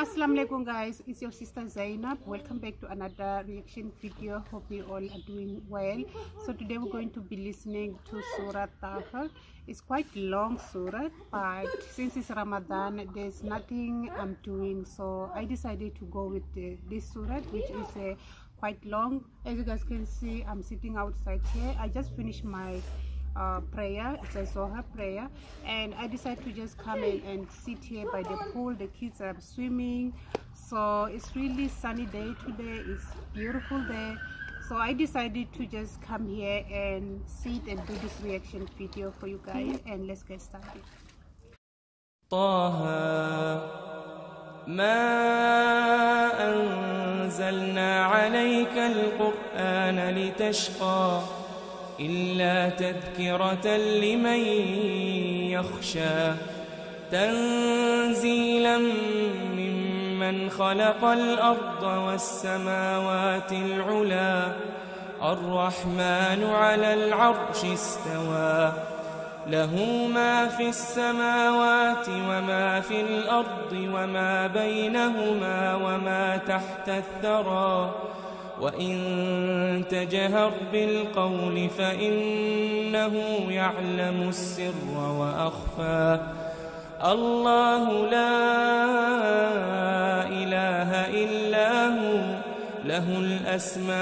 Assalamu alaikum guys, it's your sister Zainab. Welcome back to another reaction video. Hope you all are doing well. So today we're going to be listening to Surah Taha. It's quite long surah, but since it's Ramadan there's nothing I'm doing, so I decided to go with this surah, which is quite long. As you guys can see, I'm sitting outside here. I just finished my prayer. It's a Zohar prayer, and I decided to just come in and sit here by the pool. The kids are swimming, so it's really sunny day today. It's beautiful day, so I decided to just come here and sit and do this reaction video for you guys, and let's get started. طه ما أنزلنا عليك القرآن لتشقى إلا تذكرة لمن يخشى تنزيلا ممن خلق الأرض والسماوات العلا الرحمن على العرش استوى له ما في السماوات وما في الأرض وما بينهما وما تحت الثرى وإن تجهر بالقول فإنه يعلم السر وأخفى الله لا إله إلا هو له الأسماء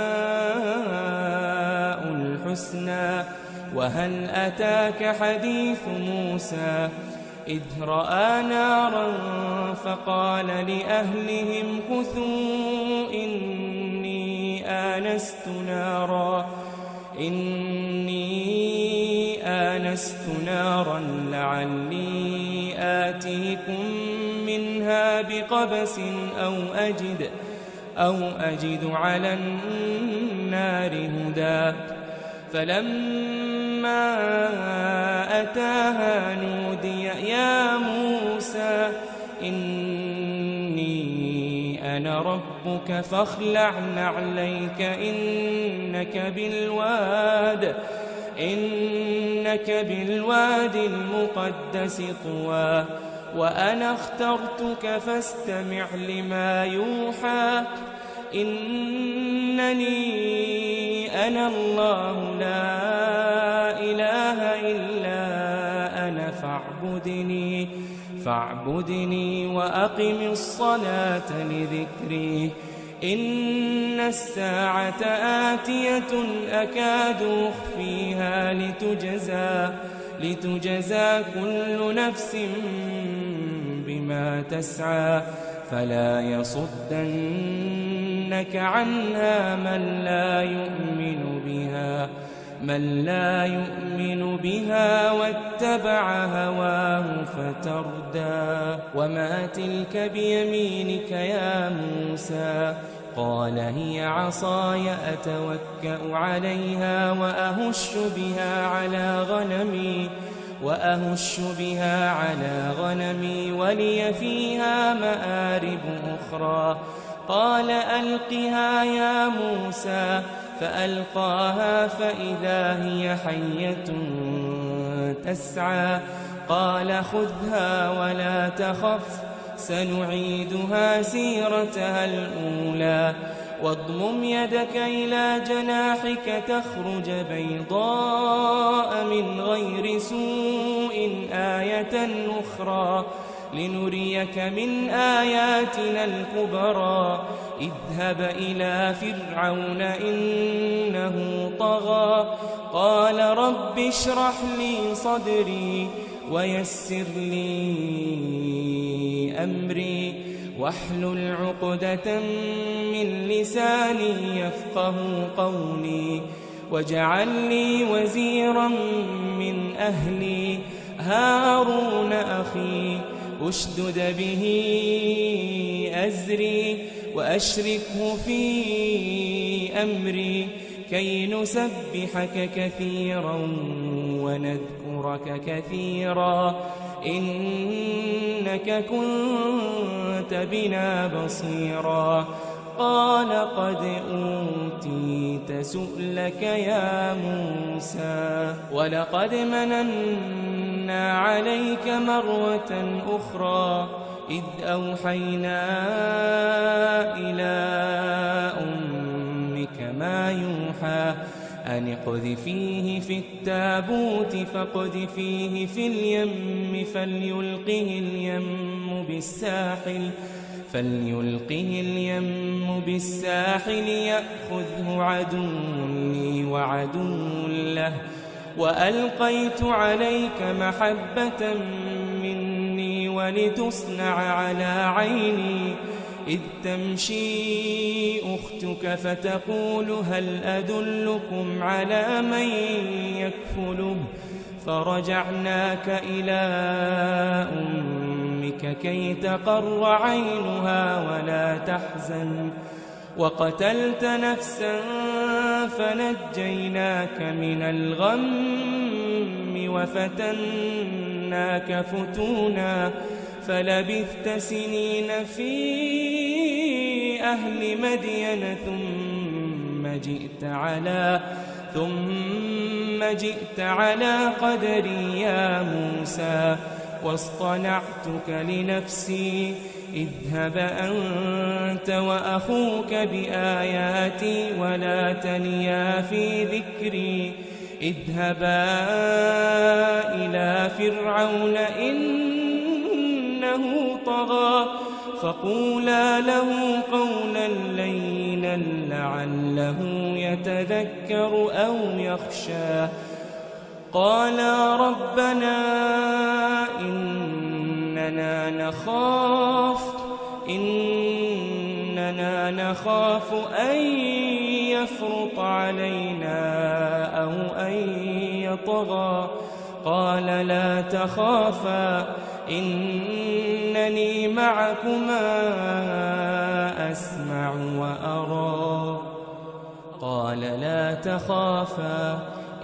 الحسنى وهل أتاك حديث موسى إذ رأى نارا فقال لأهلهم كثوا إني آنست نارا لعلي آتيكم منها بقبس أو أجد على النار هدى فلما أتاها نودي يا موسى إني أنا ربك فاخلع نعليك إنك بالواد المقدس طوى وأنا اخترتك فاستمع لما يوحى إنني أنا الله لا إله إلا أنا فاعبدني وأقم الصلاة لذكري إن الساعة آتية أكاد أخفيها لتجزى كل نفس بما تسعى فلا يصدنك عنها من لا يؤمن بها واتبع هواه فتردى وما تلك بيمينك يا موسى قال هي عصاي أتوكأ عليها وأهش بها على غنمي ولي فيها مآرب أخرى قال ألقها يا موسى فألقاها فإذا هي حية تسعى قال خذها ولا تخف سنعيدها سيرتها الأولى واضمم يدك إلى جناحك تخرج بيضاء من غير سوء آية أخرى لنريك من آياتنا الكبرى اذهب إلى فرعون إنه طغى قال رب اشرح لي صدري ويسر لي أمري واحلل عقدة من لساني يفقه قولي واجعل لي وزيرا من أهلي هارون أخي أشدد به أزري وأشركه في أمري كي نسبحك كثيرا ونذكرك كثيرا إنك كنت بنا بصيرا قال قد أوتيت سؤلك يا موسى ولقد مننا عليك مرة أخرى إذ أوحينا إلى أمك ما يوحى أن اقذفيه في التابوت فاقذفيه في اليم فليلقه اليم بالساحل يأخذه عدو لي وعدو له وألقيت عليك محبة مني ولتصنع على عيني إذ تمشي أختك فتقول هل أدلكم على من يكفله فرجعناك إلى أمك كي تقر عينها ولا تحزن وقتلت نفسا فنجيناك من الغم وفتناك فتونا فلبثت سنين في أهل مدين ثم جئت على قدري يا موسى واصطنعتك لنفسي اذهب أنت وأخوك بآياتي ولا تنيا في ذكري اذهبا إلى فرعون إنه طغى فقولا له قولا لينا لعله يتذكر أو يخشى قالا ربنا إننا نخاف أن يفرط علينا أو أن يطغى قال لا تخافا إنني معكما أسمع وأرى قال لا تخافا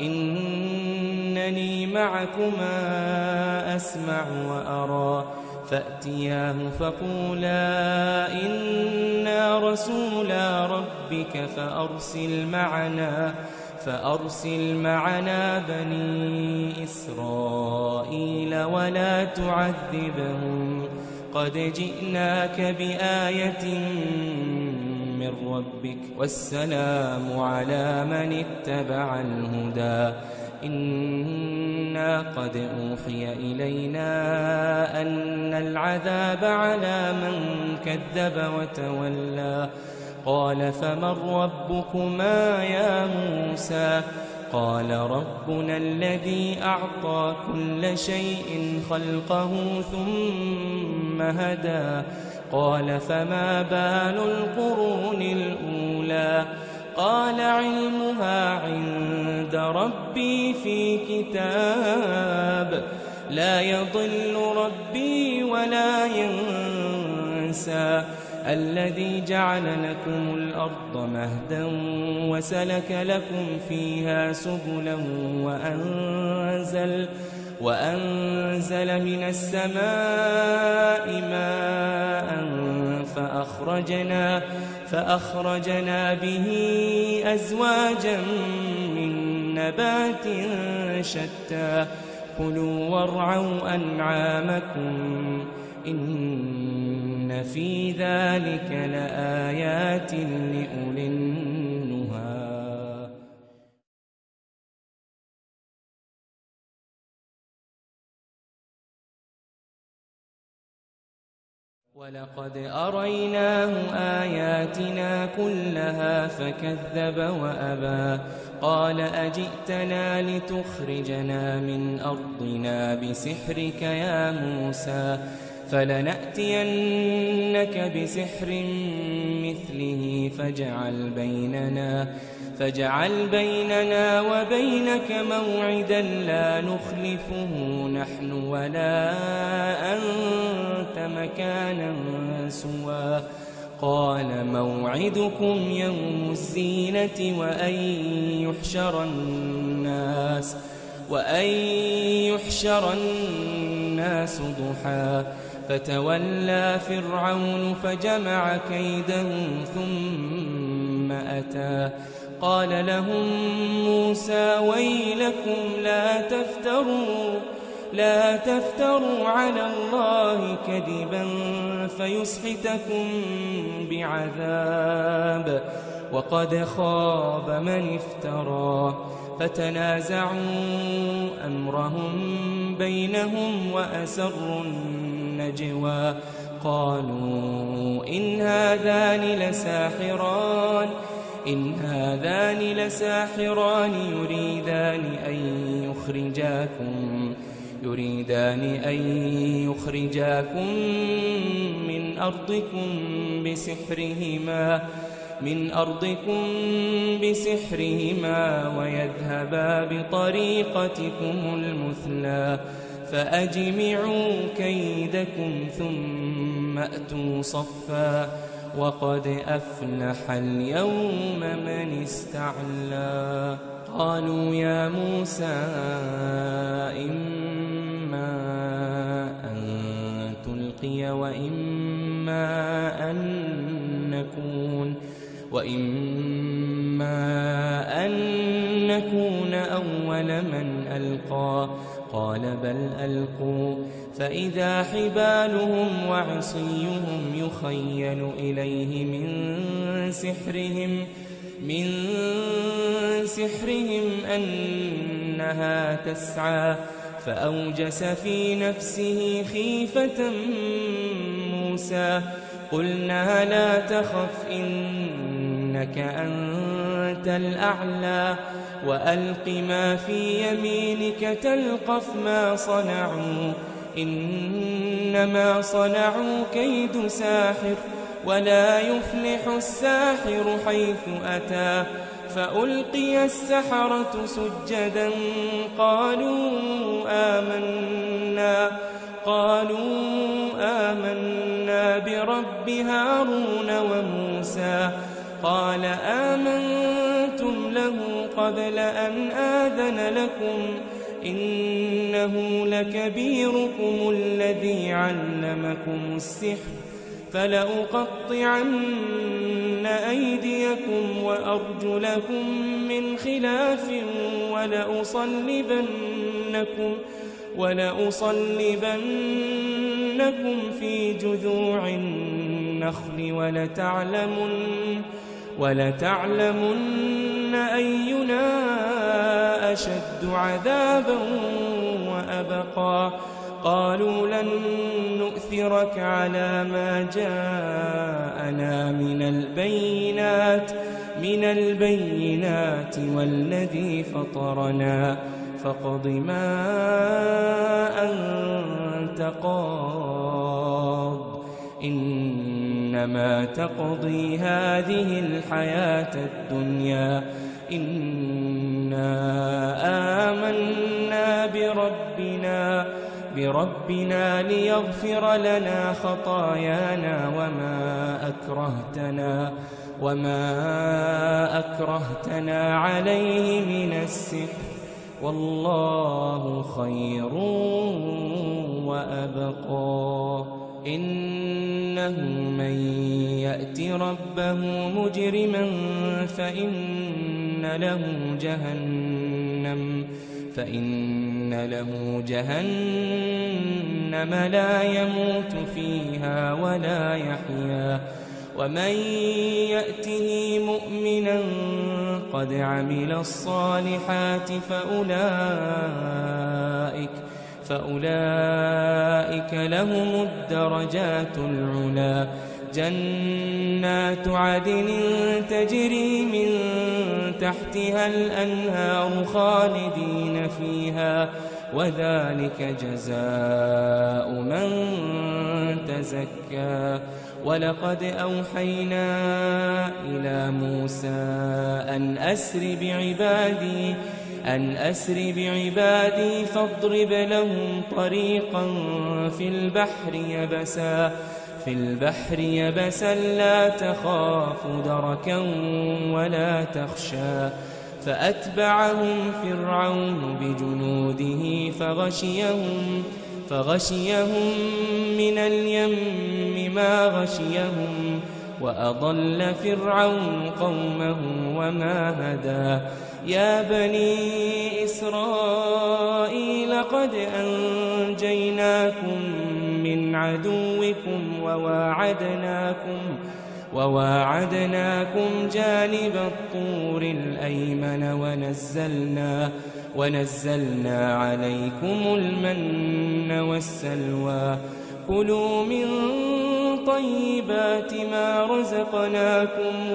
إنني معكما أسمع وأرى فأتياه فقولا إنا رسولا ربك فأرسل معنا بني إسرائيل ولا تعذبهم قد جئناك بآية من ربك والسلام على من اتبع الهدى إنا قد أوحي إلينا أن العذاب على من كذب وتولى قال فمن ربكما يا موسى قال ربنا الذي أعطى كل شيء خلقه ثم هدى قال فما بال القرون الأولى قال علمها عند ربي في كتاب لا يضل ربي ولا ينسى الذي جعل لكم الأرض مهدا وسلك لكم فيها سبلا وأنزل من السماء ماء فأخرجنا به أزواجا من نبات شتى كلوا وارعوا أنعامكم إن في ذلك لآيات لأولي النهى ولقد أريناه آياتنا كلها فكذب وأبى قال أجئتنا لتخرجنا من أرضنا بسحرك يا موسى فلنأتينك بسحر مثله فاجعل بيننا وبينك موعدا لا نخلفه نحن ولا أنت مكانا سوى قال موعدكم يوم الزينة وأن يحشر الناس ضحى فتولى فرعون فجمع كيده ثم أتى قال لهم موسى ويلكم لا تفتروا على الله كذبا فيسحتكم بعذاب وقد خاب من افترى فتنازعوا أمرهم بينهم وأسروا النجوى قالوا إن هذان لساحران يريدان أن يخرجاكم من أرضكم بسحرهما ويذهبا بطريقتكم المثلى فأجمعوا كيدكم ثم أتوا صفا وقد أفلح اليوم من استعلى قالوا يا موسى إما أن تلقي وإما أن نكون أول من ألقى قال بل ألقوا فإذا حبالهم وعصيهم يخيل إليه من سحرهم أنها تسعى فأوجس في نفسه خيفة موسى قلنا لا تخف إنك أنت الأعلى وألق ما في يمينك تلقف ما صنعوا إنما صنعوا كيد ساحر ولا يفلح الساحر حيث أتى فألقي السحرة سجدا قالوا آمنا برب هارون وموسى قال آمنتم له قبل أن آذن لكم إنه لكبيركم الذي علمكم السحر فلأقطعن أيديكم وأرجلكم من خلاف ولأصلبنكم في جذوع النخل ولتعلمن أينا أشد عذابا وأبقى قالوا لن نؤثرك على ما جاءنا من البينات والذي فطرنا فاقض ما أنت قاض إنما تقضي هذه الحياة الدنيا إنا آمنا بربنا ليغفر لنا خطايانا وما أكرهتنا عليه من السحر والله خير وأبقى إنه من يأت ربه مجرما فإن له جهنم لا يموت فيها ولا يحيا ومن يأته مؤمنا قد عمل الصالحات فأولئك لهم الدرجات العلى جنات عدن تجري من تحتها الأنهار خالدين فيها وذلك جزاء من تزكى ولقد أوحينا إلى موسى أن أسر بعبادي فاضرب لهم طريقا في البحر يبسا لا تخاف دركا ولا تخشى فأتبعهم فرعون بجنوده فغشيهم من اليم ما غشيهم وأضل فرعون قومه وما هدى يا بني إسرائيل قد أنجيناكم من عدوكم وواعدناكم جانب الطور الأيمن ونزلنا عليكم المن والسلوى كلوا من طيبات ما رزقناكم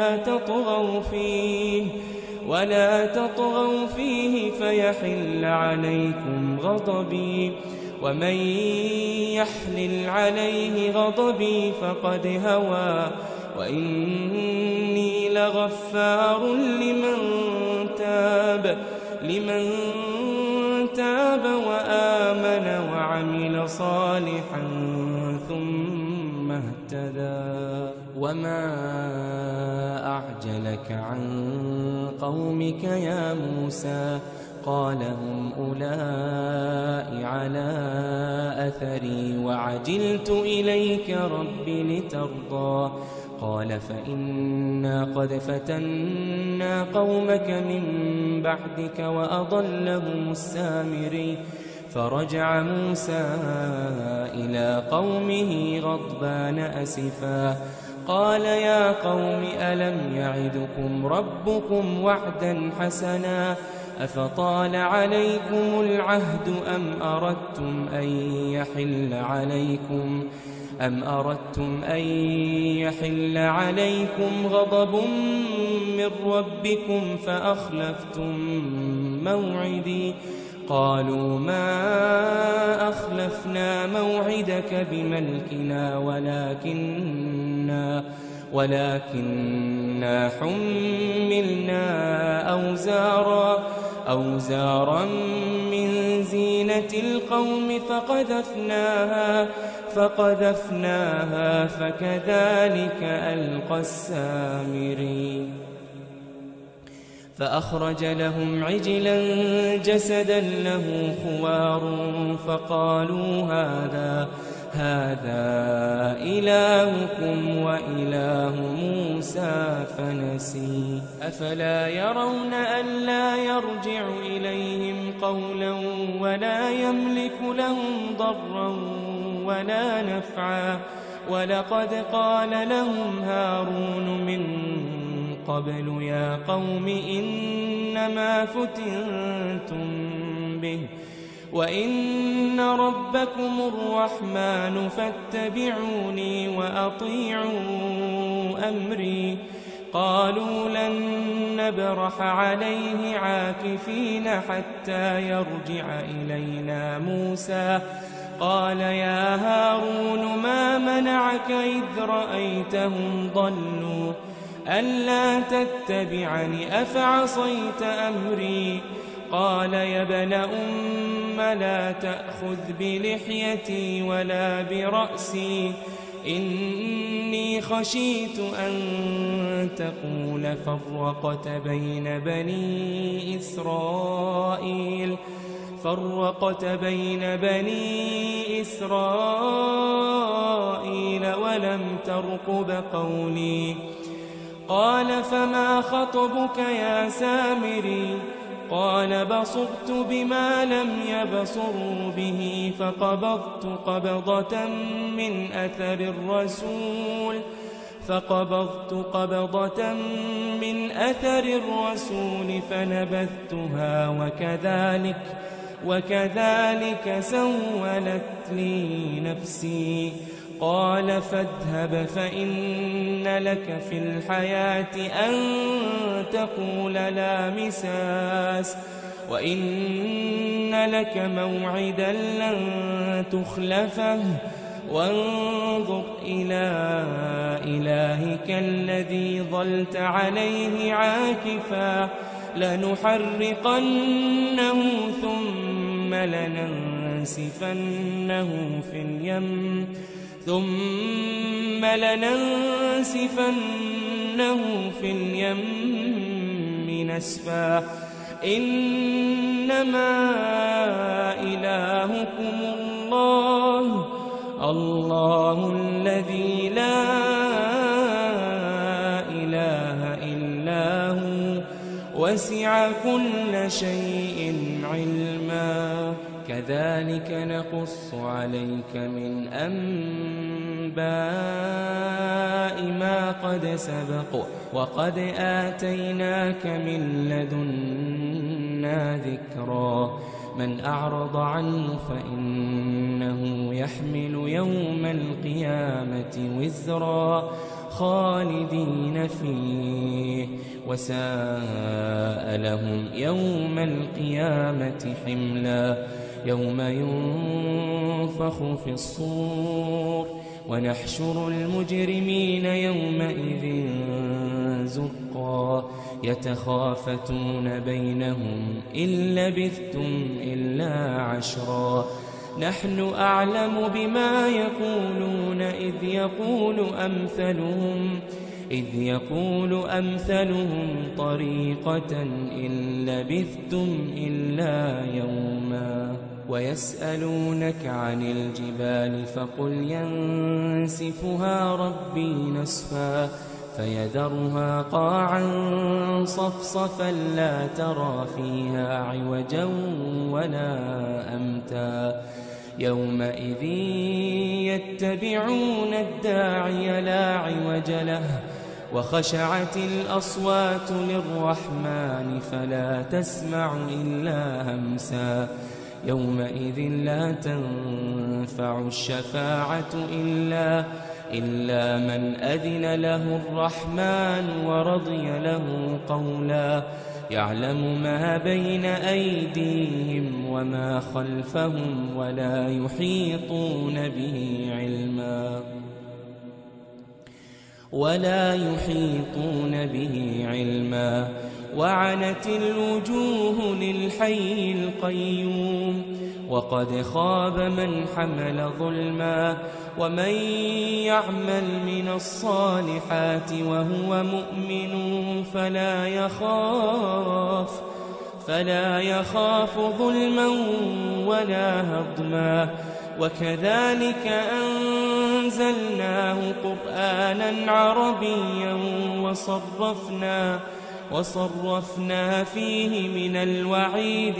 ولا تطغوا فيه فيحل عليكم غضبي ومن يحلل عليه غضبي فقد هوى وإني لغفار لمن تاب وآمن وعمل صالحا ثم اهتدى وما أعجلك عن قومك يا موسى قال هم أولئك على أثري وعجلت إليك رب لترضى قال فإنا قد فتنا قومك من بعدك وأضلهم السامري فرجع موسى إلى قومه غضبان أسفا قال يا قوم ألم يعدكم ربكم وعدا حسنا أفطال عليكم العهد أم أردتم أن يحل عليكم غضب من ربكم فأخلفتم موعدي قالوا ما أخلفنا موعدك بملكنا ولكننا حملنا أوزارا من زينة القوم فقذفناها فكذلك ألقى السامري فأخرج لهم عجلا جسدا له خوار فقالوا هذا إلهكم وإله موسى فنسي أفلا يرون ألا يرجع إليهم قولا ولا يملك لهم ضرا ولا نفعا ولقد قال لهم هارون من قبل يا قوم إنما فتنتم به وإن ربكم الرحمن فاتبعوني وأطيعوا أمري قالوا لن نبرح عليه عاكفين حتى يرجع إلينا موسى قال يا هارون ما منعك إذ رأيتهم ضلوا ألا تتبعني أفعصيت أمري قال يا ابن أم لا تأخذ بلحيتي ولا برأسي إني خشيت أن تقول فرقت بين بني إسرائيل ولم ترقب قولي قال فما خطبك يا سامري قال بصرت بما لم يبصروا به فقبضت قبضة من أثر الرسول فنبذتها وكذلك سولت لي نفسي قال فاذهب فإن لك في الحياة أن تقول لا مساس وإن لك موعدا لن تخلفه وانظر إلى إلهك الذي ظلت عليه عاكفا لنحرقنه ثم لننسفنه في اليم نسفا إنما إلهكم الله الذي لا وسع كل شيء علما كذلك نقص عليك من أنباء ما قد سبق وقد آتيناك من لدنا ذكرا من أعرض عنه فإنه يحمل يوم القيامة وزرا خالدين فيه وساء لهم يوم القيامة حملا يوم ينفخ في الصور ونحشر المجرمين يومئذ زرقا يتخافتون بينهم إن لبثتم إلا عشرا نحن أعلم بما يقولون إذ يقول أمثلهم طريقة إن لبثتم إلا يوما ويسألونك عن الجبال فقل ينسفها ربي نسفا فيذرها قاعا صفصفا لا ترى فيها عوجا ولا أمتا يومئذ يتبعون الداعي لا عوج له وخشعت الأصوات للرحمن فلا تسمع إلا همسا يومئذ لا تنفع الشفاعة إلا من أذن له الرحمن ورضي له قولا يعلم ما بين أيديهم وما خلفهم ولا يحيطون به علما وعنت الوجوه للحي القيوم وقد خاب من حمل ظلما ومن يعمل من الصالحات وهو مؤمن فلا يخاف ظلما ولا هضما وكذلك أنزلناه قرآنا عربيا وصرفنا فيه من الوعيد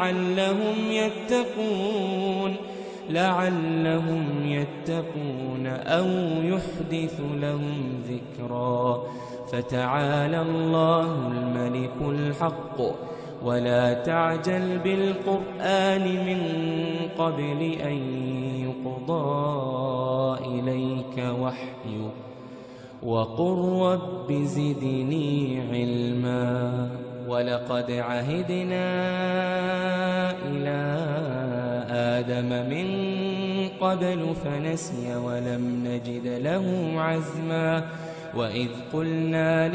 لعلهم يتقون أو يحدث لهم ذكرا فتعالى الله الملك الحق ولا تعجل بالقرآن من قبل أن يقضى إليك وحيه وقل رب زدني علما ولقد عهدنا إلى آدم من قبل فنسي ولم نجد له عزما وإذ قلنا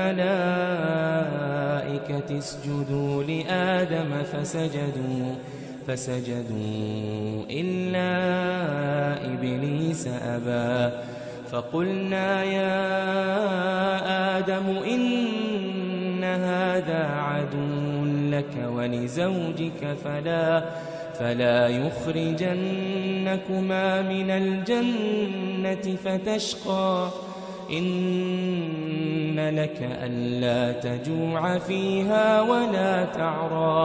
للملائكة اسجدوا لآدم فسجدوا إلا إبليس أبى فقلنا يا آدم إن هذا عدو لك ولزوجك فلا يخرجنكما من الجنة فتشقى إن لك ألا تجوع فيها ولا تعرى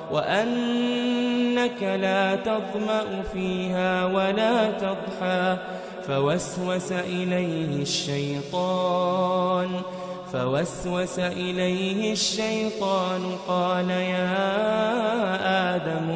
وأنك لا تظمأ فيها ولا تضحى فوسوس إليه الشيطان قال يا آدم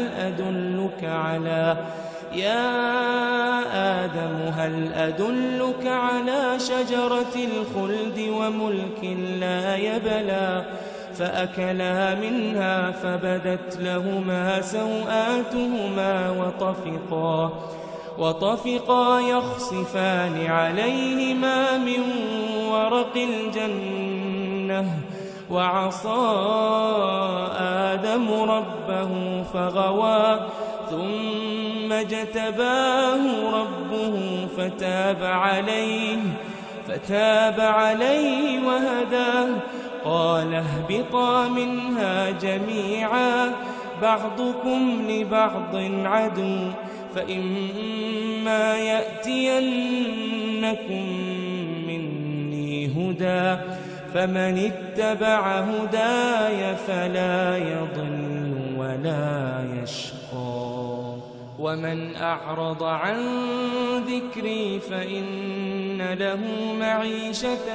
هل أدلك على شجرة الخلد وملك لا يبلى فأكلا منها فبدت لهما سوآتهما وطفقا يخصفان عليهما من ورق الجنة وعصى آدم ربه فغوى ثم اجتباه ربه فتاب عليه وهداه قال اهبطا منها جميعا بعضكم لبعض عدو فإما يأتينكم مني هدى فمن اتبع هداي فلا يضل ولا يشقى ومن أعرض عن ذكري فإن له معيشة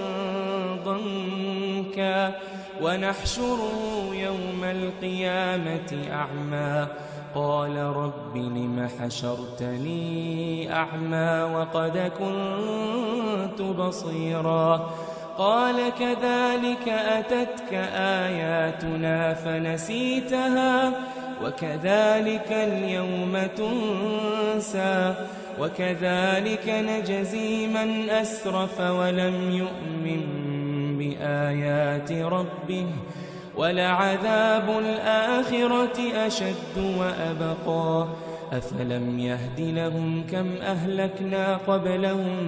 ضنكا ونحشره يوم القيامة أعمى قال رب لم حشرتني أعمى وقد كنت بصيرا قال كذلك أتتك آياتنا فنسيتها وكذلك اليوم تنسى وكذلك نجزي من أسرف ولم يؤمن بآيات ربه ولعذاب الآخرة أشد وأبقى أفلم يهد لهم كم أهلكنا قبلهم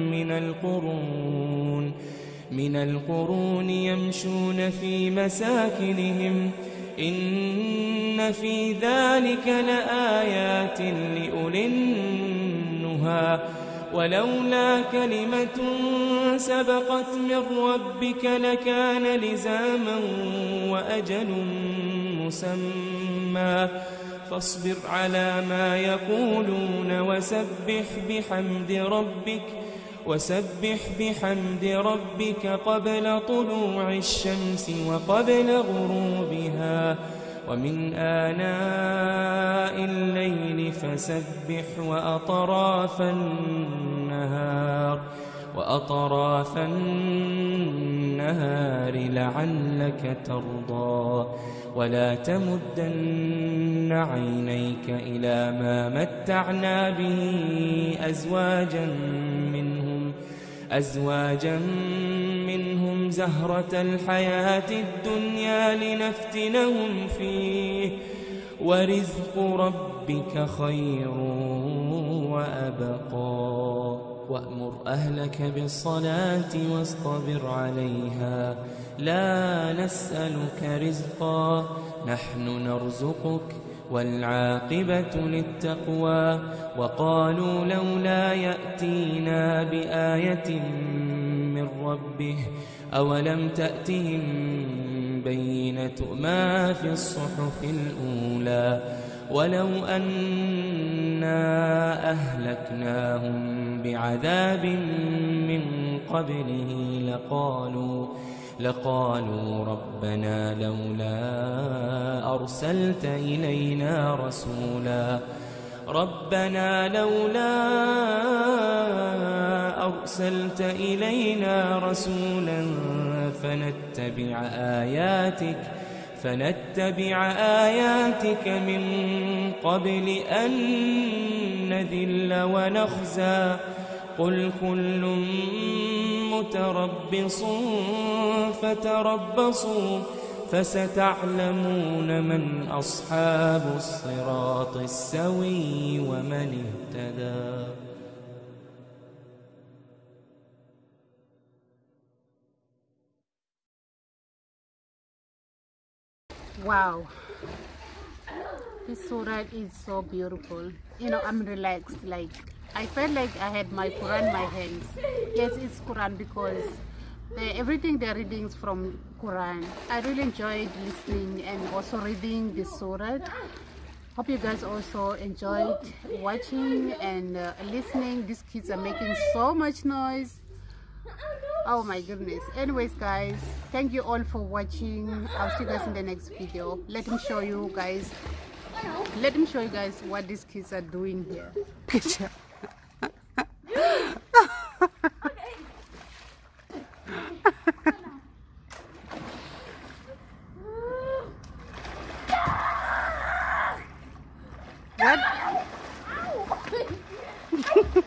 من القرون يمشون في مساكنهم إن في ذلك لآيات لأولي النهى ولولا كلمة سبقت من ربك لكان لزاما وأجل مسمى فاصبر على ما يقولون وسبح بحمد ربك قبل طلوع الشمس وقبل غروبها ومن آناء الليل فسبح وأطراف النهار لعلك ترضى ولا تمدن عينيك إلى ما متعنا به أزواجا منهم زهرة الحياة الدنيا لنفتنهم فيه ورزق ربك خير وأبقى وأمر أهلك بالصلاة واصطبر عليها لا نسألك رزقا نحن نرزقك والعاقبة للتقوى وقالوا لولا يأتينا بآية من ربه أولم تأتهم بينة ما في الصحف الأولى ولو أنا أهلكناهم بعذاب من قبله لقالوا ربنا لولا أرسلت إلينا رسولا فنتبع آياتك من قبل أن نذل ونخزى قل كل متربص فتربصوا فستعلمون من أصحاب الصراط السوي ومن اهتدى. Wow, this surah is so beautiful. You know, I'm relaxed. Like, I felt like I had my Quran in my hands. Yes, it's Quran because everything they're reading is from Quran. I really enjoyed listening and also reading this surah. Hope you guys also enjoyed watching and listening. These kids are making so much noise. Oh my goodness. Anyways guys, thank you all for watching. I'll see you guys in the next video. Let me show you guys what these kids are doing here. Picture. What?